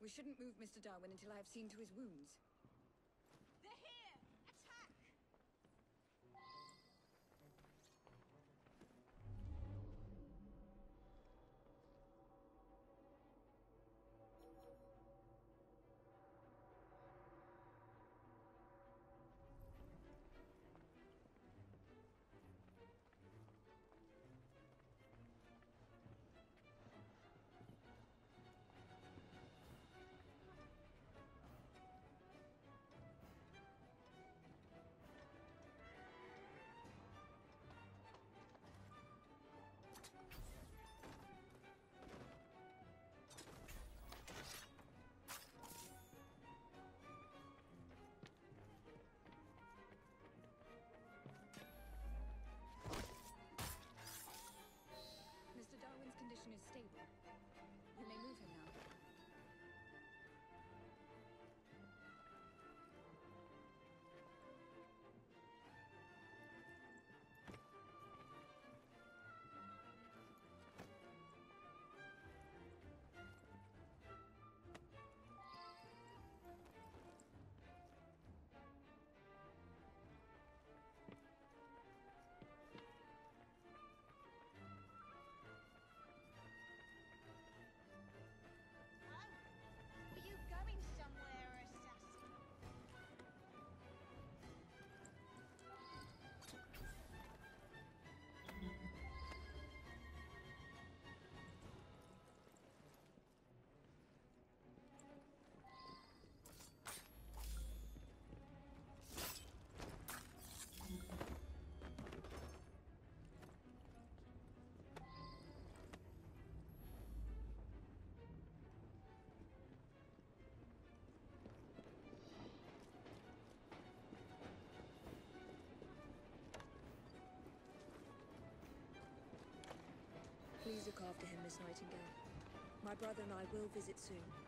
We shouldn't move Mr. Darwin until I have seen to his wounds. They're here! Attack! Mr. Darwin's condition is stable. You may move him now. Were you going somewhere, assassin? Please look after him, Miss Nightingale. My brother and I will visit soon.